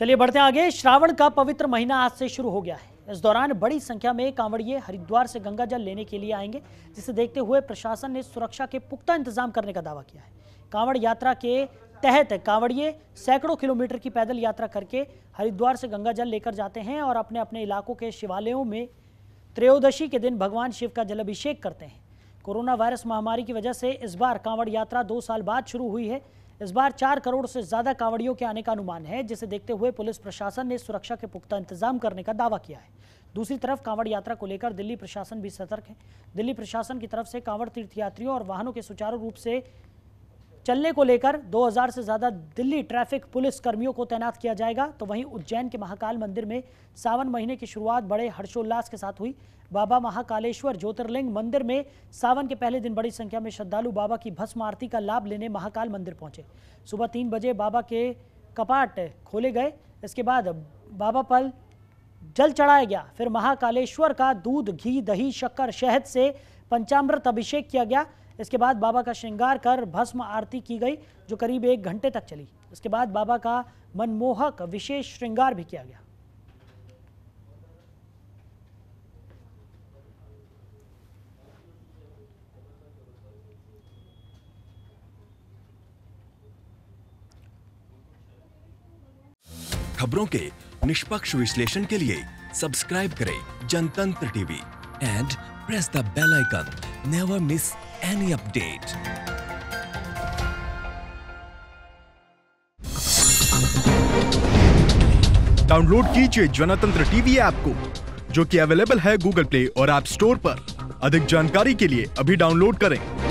चलिए बढ़ते हैं आगे। श्रावण का पवित्र महीना आज से शुरू हो गया है। इस दौरान बड़ी संख्या में कांवड़िए हरिद्वार से गंगा जल लेने के लिए आएंगे, जिसे देखते हुए प्रशासन ने सुरक्षा के पुख्ता इंतजाम करने का दावा किया है। कांवड़ यात्रा के तहत कांवड़िए सैकड़ों किलोमीटर की पैदल यात्रा करके हरिद्वार से गंगा जल लेकर जाते हैं और अपने अपने इलाकों के शिवालयों में त्रयोदशी के दिन भगवान शिव का जलाभिषेक करते हैं। कोरोना वायरस महामारी की वजह से इस बार कांवड़ यात्रा 2 साल बाद शुरू हुई है। इस बार 4 करोड़ से ज्यादा कांवड़ियों के आने का अनुमान है, जिसे देखते हुए पुलिस प्रशासन ने सुरक्षा के पुख्ता इंतजाम करने का दावा किया है। दूसरी तरफ कांवड़ यात्रा को लेकर दिल्ली प्रशासन भी सतर्क है। दिल्ली प्रशासन की तरफ से कांवड़ तीर्थयात्रियों और वाहनों के सुचारू रूप से चलने को लेकर 2000 से ज्यादा दिल्ली ट्रैफिक पुलिस कर्मियों को तैनात किया जाएगा। तो वहीं उज्जैन के महाकाल मंदिर में सावन महीने की शुरुआत बड़े हर्षोल्लास के साथ हुई। बाबा महाकालेश्वर ज्योतिर्लिंग मंदिर में सावन के पहले दिन बड़ी संख्या में श्रद्धालु बाबा की भस्म आरती का लाभ लेने महाकाल मंदिर पहुंचे। सुबह 3 बजे बाबा के कपाट खोले गए। इसके बाद बाबा पर जल चढ़ाया गया। फिर महाकालेश्वर का दूध, घी, दही, शक्कर, शहद से पंचामृत अभिषेक किया गया। इसके बाद बाबा का श्रृंगार कर भस्म आरती की गई, जो करीब 1 घंटे तक चली। इसके बाद बाबा का मनमोहक विशेष श्रृंगार भी किया गया। खबरों के निष्पक्ष विश्लेषण के लिए सब्सक्राइब करें Jantantra TV and press the bell icon. Never miss any update. Download कीजिए जनतंत्र टीवी ऐप को, जो कि अवेलेबल है गूगल प्ले और ऐप स्टोर पर। अधिक जानकारी के लिए अभी डाउनलोड करें।